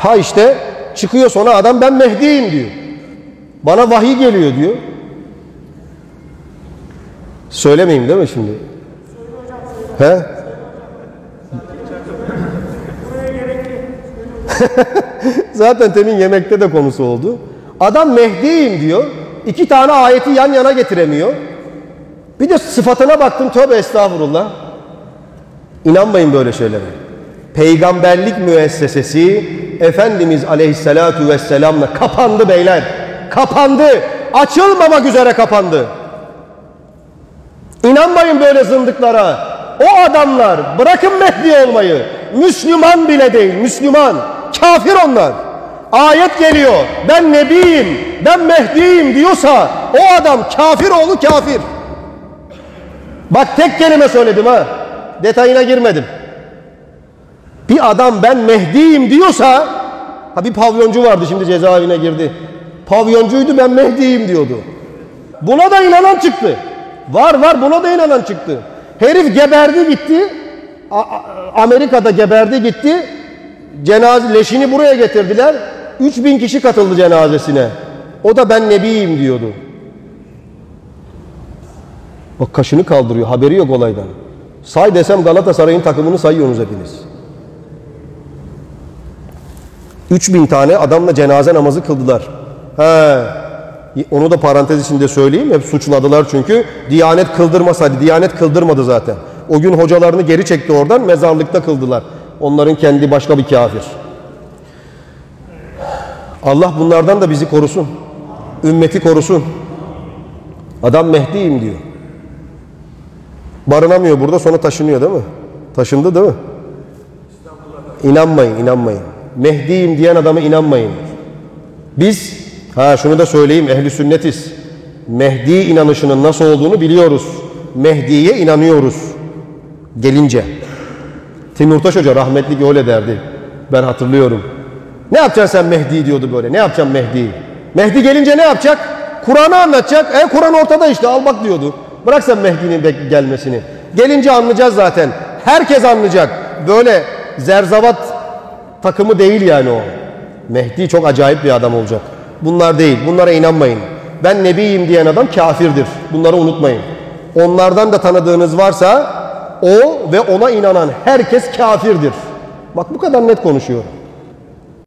Ha işte çıkıyor sonra adam ben Mehdi'yim diyor. Bana vahiy geliyor diyor. Söylemeyeyim değil mi şimdi? He? Zaten temin yemekte de konusu oldu. Adam Mehdi'yim diyor. 2 tane ayeti yan yana getiremiyor. Bir de sıfatına baktım, tövbe estağfurullah. İnanmayın böyle şeylere. Peygamberlik müessesesi Efendimiz Aleyhisselatu Vesselam'la kapandı beyler. Kapandı. Açılmamak üzere kapandı. İnanmayın böyle zındıklara. O adamlar bırakın Mehdi olmayı. Müslüman bile değil, Müslüman. Kafir onlar. Ayet geliyor. Ben Nebiyim, ben Mehdi'yim diyorsa o adam kafir oğlu kafir. Bak tek kelime söyledim ha. Detayına girmedim. Bir adam ben Mehdi'yim diyorsa, ha bir pavyoncu vardı şimdi cezaevine girdi. Pavyoncuydu, ben Mehdi'yim diyordu. Buna da inanan çıktı. Var buna da inanan çıktı. Herif geberdi gitti. Amerika'da geberdi gitti. Cenaze leşini buraya getirdiler. 3000 kişi katıldı cenazesine. O da ben Nebiyim diyordu. Bak kaşını kaldırıyor. Haberi yok olaydan. Say desem Galatasaray'ın takımını sayıyorsunuz hepiniz. 3000 tane adamla cenaze namazı kıldılar. He. Onu da parantez içinde söyleyeyim. Hep suçladılar çünkü. Diyanet kıldırmasaydı. Diyanet kıldırmadı zaten. O gün hocalarını geri çekti oradan. Mezarlıkta kıldılar. Onların kendi başka bir kafir. Allah bunlardan da bizi korusun. Ümmeti korusun. Adam Mehdi'yim diyor. Barınamıyor burada, sonra taşınıyor değil mi? Taşındı değil mi? İnanmayın, inanmayın. Mehdi'yim diyen adama inanmayın. Biz, şunu da söyleyeyim, ehli sünnetiz. Mehdi inanışının nasıl olduğunu biliyoruz. Mehdi'ye inanıyoruz. Gelince. Timurtaş Hoca rahmetli öyle derdi. Ben hatırlıyorum. Ne yapacaksın sen Mehdi diyordu böyle. Ne yapacaksın Mehdi? Mehdi gelince ne yapacak? Kur'an'ı anlatacak. Kur'an ortada işte, al bak diyordu. Bırak sen Mehdi'nin gelmesini. Gelince anlayacağız zaten. Herkes anlayacak. Böyle zerzavat takımı değil yani o. Mehdi çok acayip bir adam olacak. Bunlar değil. Bunlara inanmayın. Ben Nebiyim diyen adam kafirdir. Bunları unutmayın. Onlardan da tanıdığınız varsa o ve ona inanan herkes kafirdir. Bak bu kadar net konuşuyor.